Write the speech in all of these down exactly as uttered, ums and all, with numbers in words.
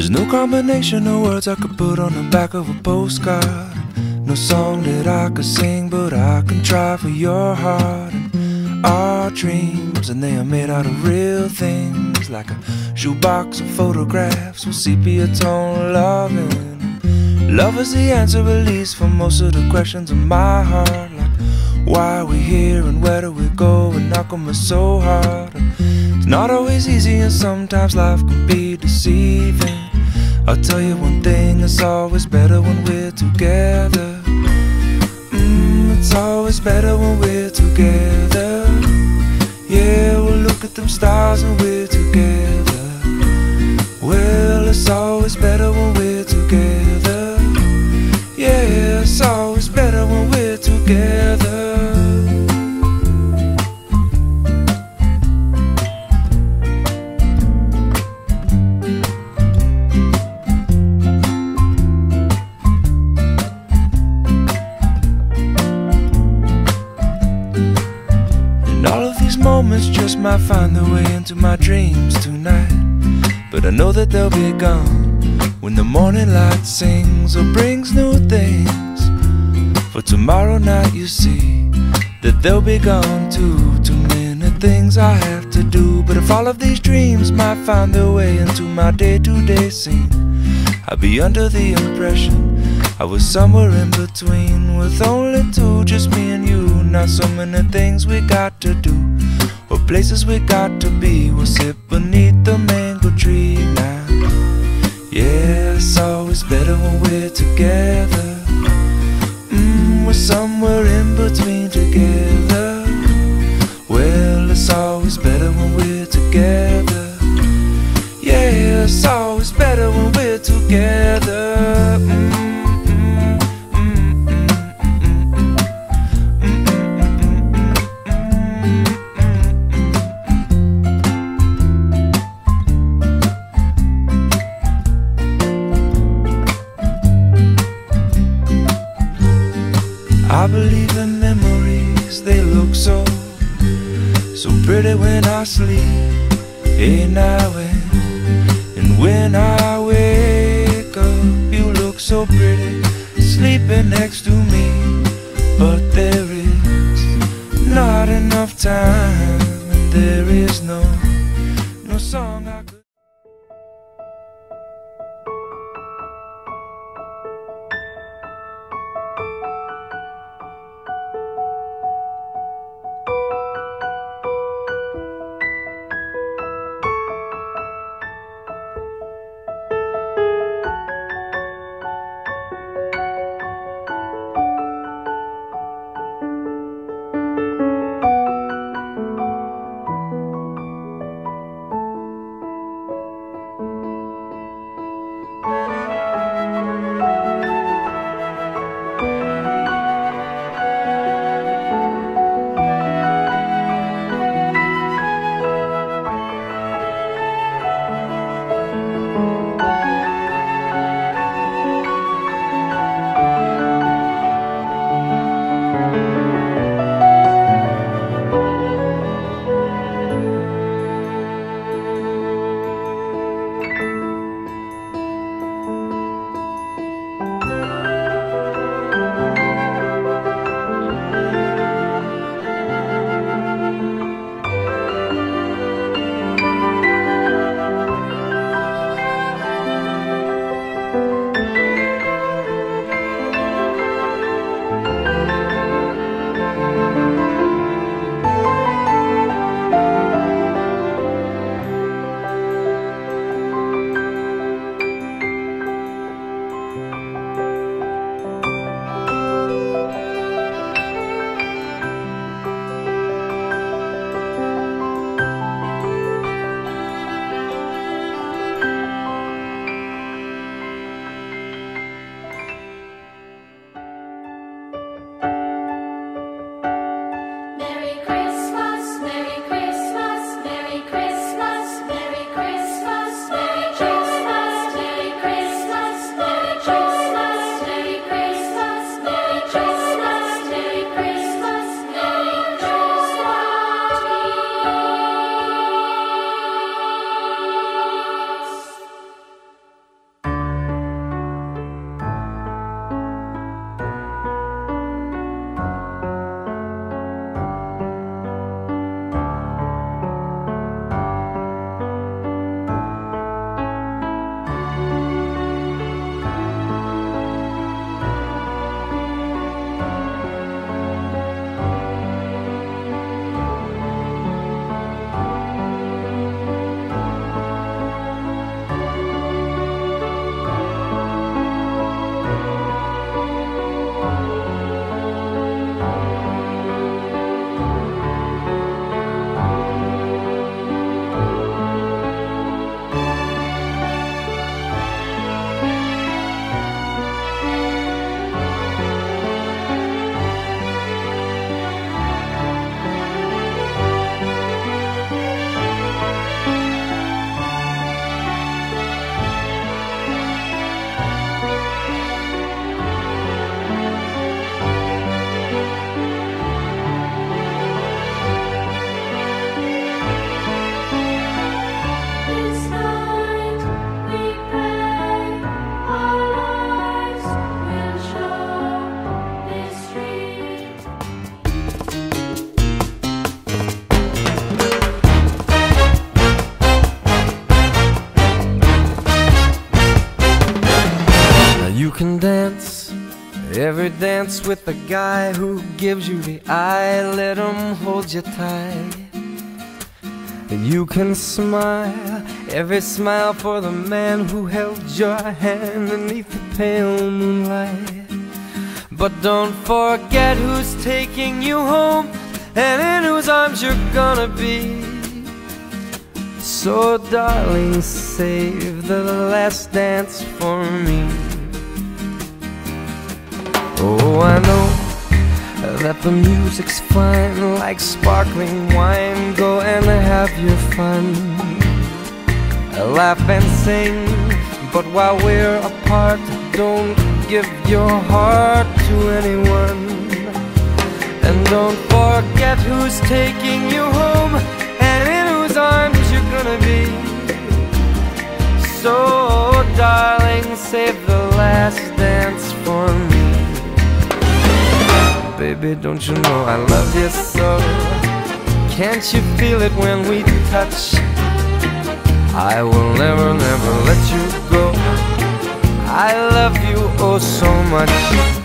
There's no combination of words I could put on the back of a postcard. No song that I could sing, but I can try for your heart. And our dreams, and they are made out of real things, like a shoebox of photographs with sepia tone loving. Love is the answer, at least, for most of the questions in my heart, like why are we here and where do we go, and how come it's so hard. And it's not always easy, and sometimes life can be deceiving. I'll tell you one thing, it's always better when we're together. Mm, it's always better when we're together. Yeah, we'll look at them stars and we're together. Well, it's always better when we're together. Yeah, it's always better when we're together. Moments just might find their way into my dreams tonight, but I know that they'll be gone when the morning light sings or brings new things. For tomorrow night you see that they'll be gone too. Too many things I have to do, but if all of these dreams might find their way into my day-to-day scene, I'd be under the impression I was somewhere in between, with only two, just me and you. Not so many things we got to do, or places we got to be. We'll sit beneath the mango tree now. Yeah, it's always better when we're together. Mm, we're somewhere in between together. Well, it's always better when we're together. Yeah, it's always better when we're together. Mm. I believe in memories, they look so, so pretty when I sleep. Hey now and, and when I wake up, you look so pretty, sleeping next to me. But there is not enough time, and there is no, no song I could. can dance every dance with the guy who gives you the eye. Let him hold you tight. You can smile every smile for the man who held your hand beneath the pale moonlight. But don't forget who's taking you home and in whose arms you're gonna be. So darling, save the last dance for me. Oh, I know that the music's fine, like sparkling wine. Go and have your fun, laugh and sing. But while we're apart, don't give your heart to anyone. And don't forget who's taking you home and in whose arms you're gonna be. So darling, save the last dance for me. Baby, don't you know I love you so? Can't you feel it when we touch? I will never, never let you go. I love you oh so much.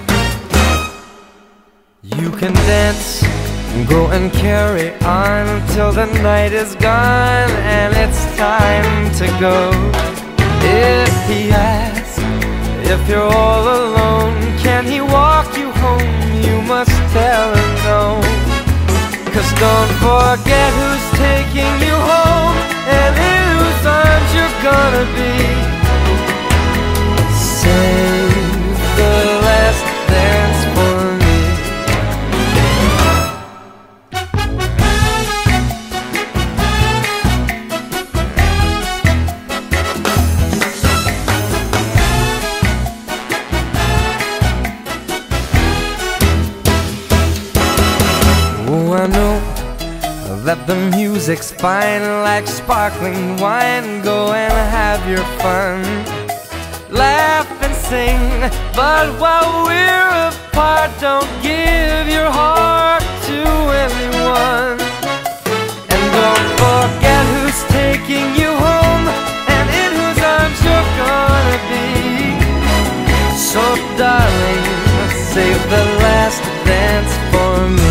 You can dance, go and carry on till the night is gone and it's time to go. If he asks if you're all alone, can he walk you home? You must tell him no. 'Cause don't forget who's taking you home and in whose arms you're gonna be. Save the last dance for me. Oh, I know that the music's fine, like sparkling wine. Go and have your fun, laugh and sing. But while we're apart, don't give your heart to anyone. And don't forget who's taking you home and in whose arms you're gonna be. So darling, save the last dance for me.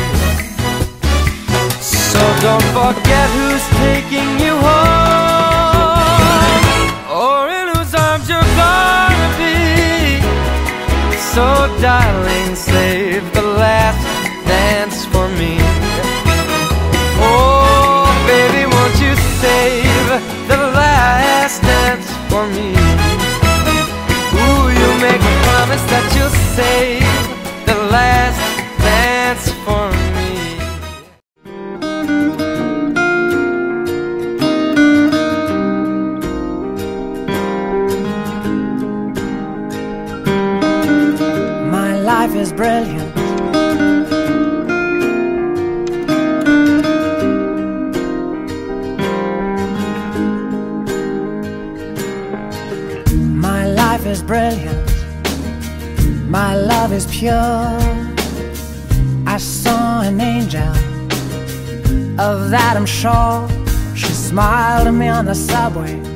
So don't forget who's taking you home or in whose arms you're gonna be. So darling, save the last dance for me. Oh baby, won't you save the last dance for me? Ooh, you make a promise that you'll save the last dance for me. Life is brilliant. My life is brilliant. My love is pure. I saw an angel, of that I'm sure. She smiled at me on the subway.